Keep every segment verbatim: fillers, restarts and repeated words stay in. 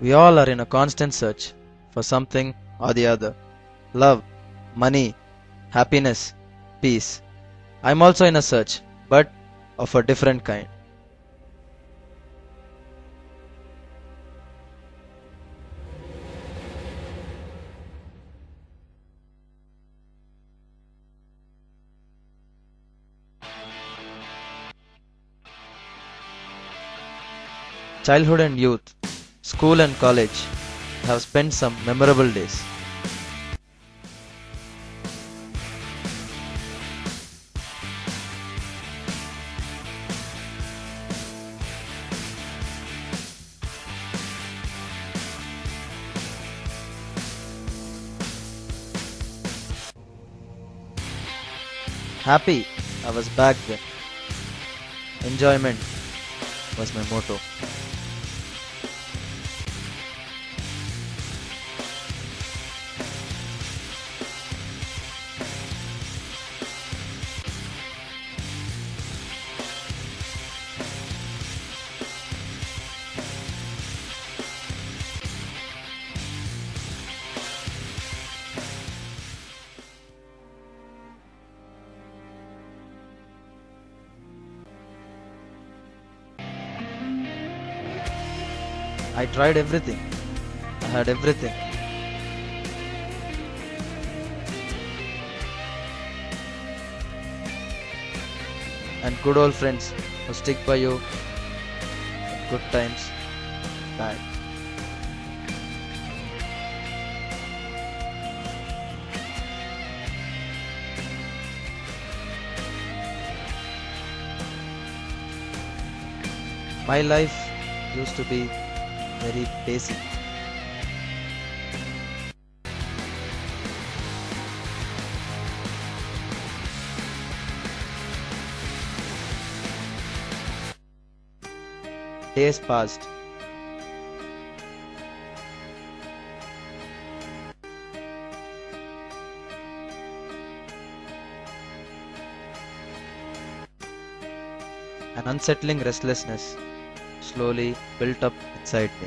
We all are in a constant search for something or the other: love, money, happiness, peace. I'm also in a search, but of a different kind. Childhood and youth, school and college have spent some memorable days. Happy I was back then. Enjoyment was my motto. I tried everything. I had everything. And good old friends who stick by you in good times, bad. My life used to be very basic. Days passed. An unsettling restlessness slowly built up inside me.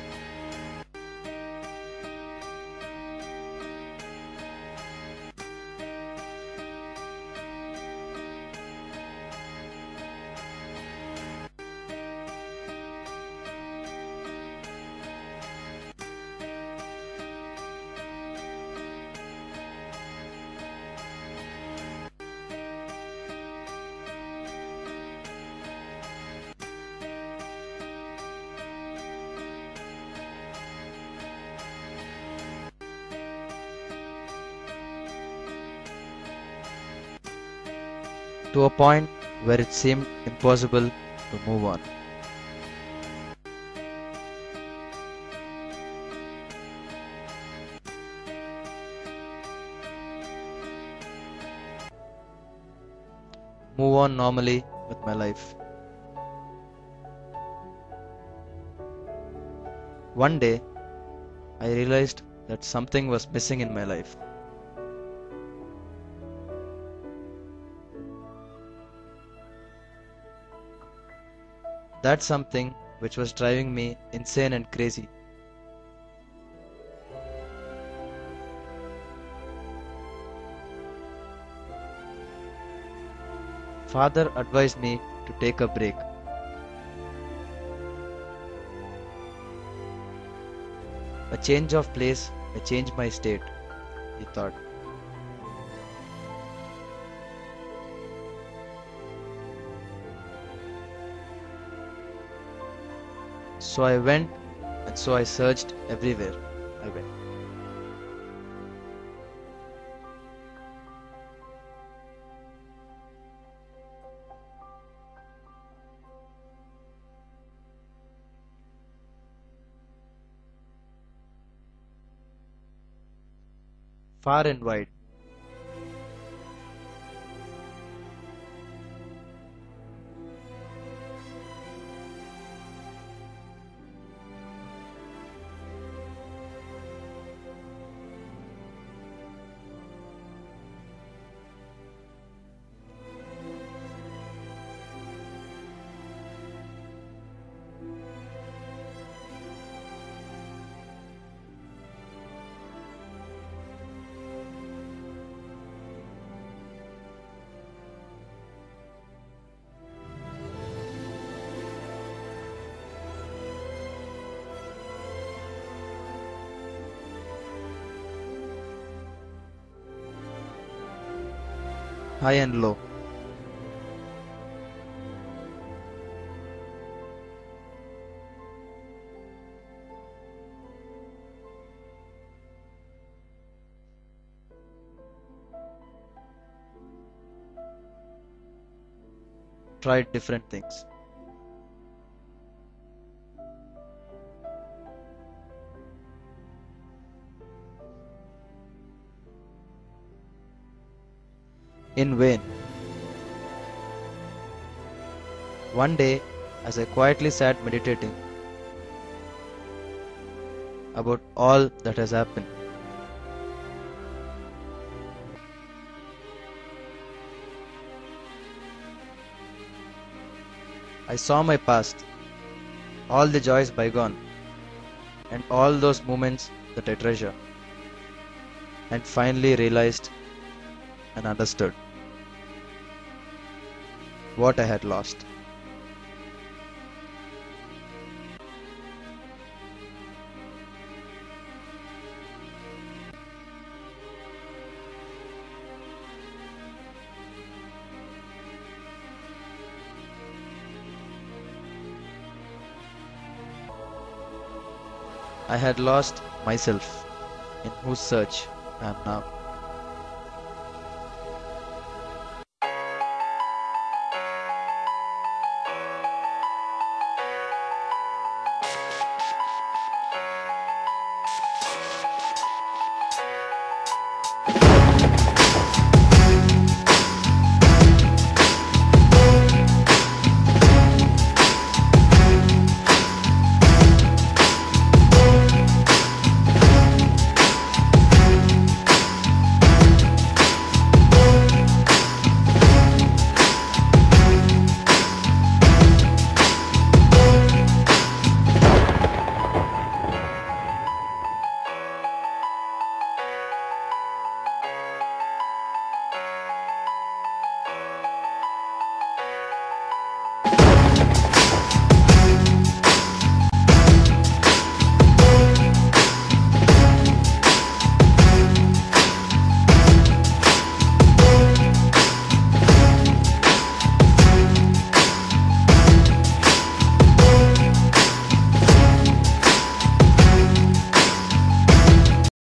To a point where it seemed impossible to move on. Move on normally with my life. One day, I realized that something was missing in my life. That something which was driving me insane and crazy. Father advised me to take a break. A change of place may change my state, he thought. So I went, and so I searched everywhere I went. Far and wide. high and low. Tried different things. In vain. One day, as I quietly sat meditating about all that has happened, I saw my past, all the joys bygone, and all those moments that I treasure, and finally realized and understood what I had lost. I had lost myself, in whose search I am now.